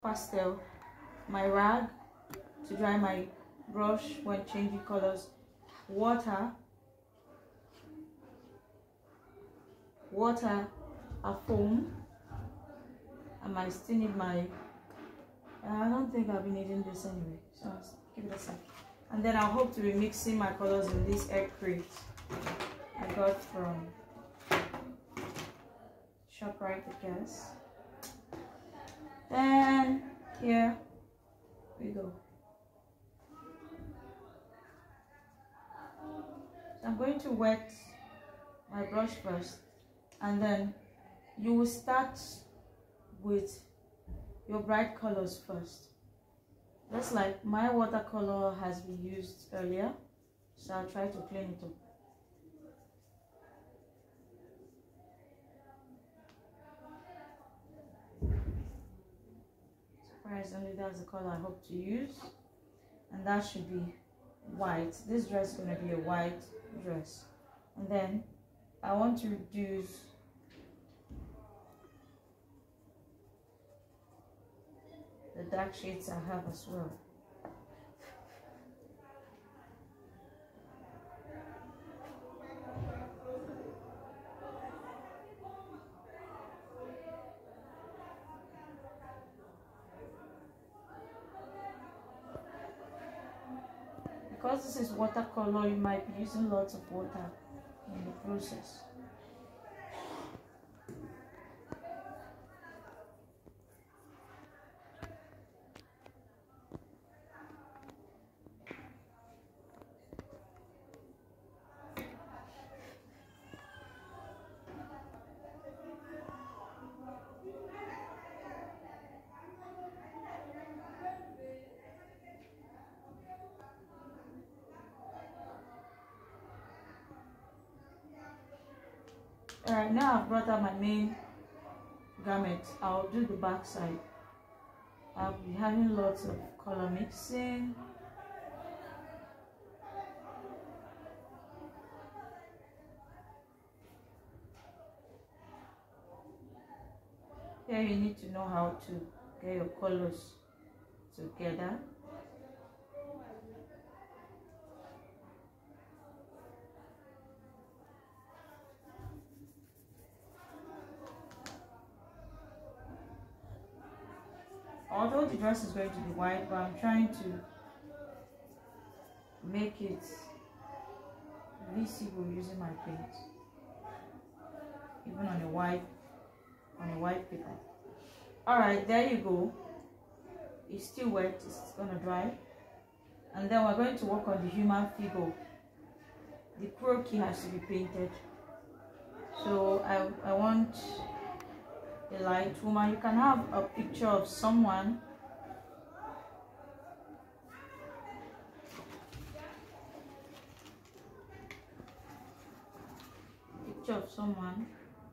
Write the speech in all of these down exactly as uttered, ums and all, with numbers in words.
pastel, my rag to dry my brush when changing colors, water, water, a foam, and I still need my, I don't think I'll be needing this anyway, so I'll give it a sec. And then I hope to be mixing my colors in this egg crate I got from ShopRite, I guess. Then here we go. So I'm going to wet my brush first, and then you will start with your bright colors first. Just like my watercolor has been used earlier, so I'll try to clean it up. Surprisingly, that's the color I hope to use, and that should be white. This dress is going to be a white dress, and then I want to reduce the dark shades I have as well. Because this is watercolor, you might be using lots of water in the process. Alright, now I've brought out my main garment. I'll do the back side. I'll be having lots of color mixing. Here you need to know how to get your colors together. Although the dress is going to be white, but I'm trying to make it visible using my paint, even on a white on a white paper. All right, there you go. It's still wet. It's gonna dry, and then we're going to work on the human figure. The croquis has to be painted. So I I want a light woman. You can have a picture of someone, picture of someone.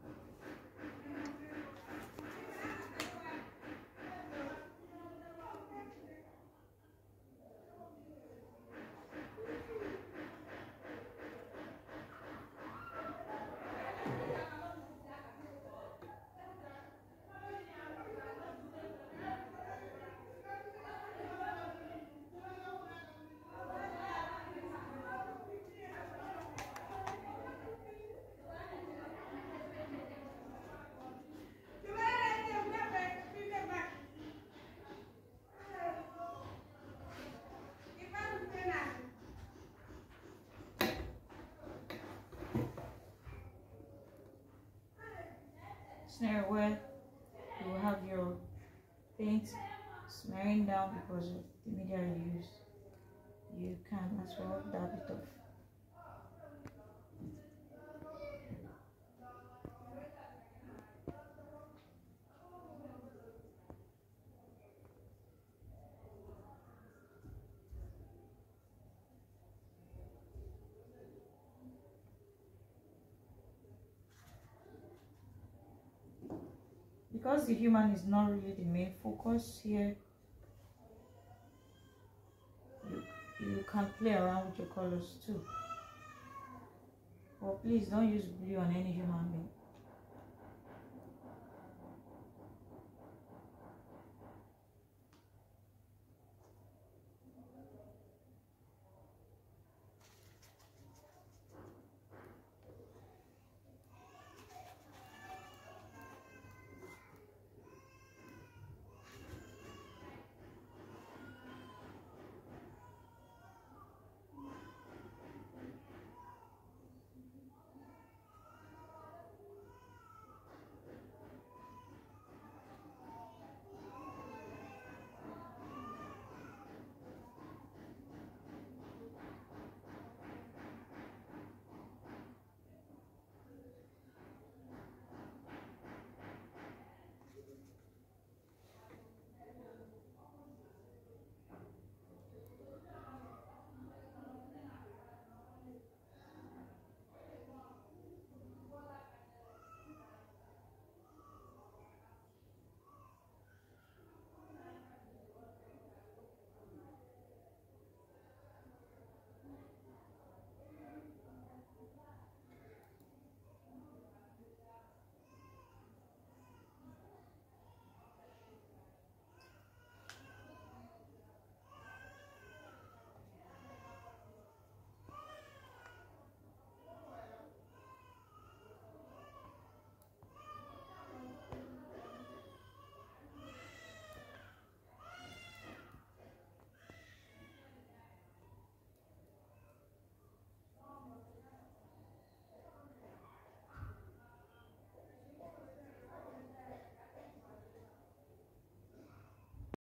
Snare where you will have your paint smearing down because of the media you use. You can as well dab it off. Because the human is not really the main focus here, you, you can play around with your colors too. But please don't use blue on any human being.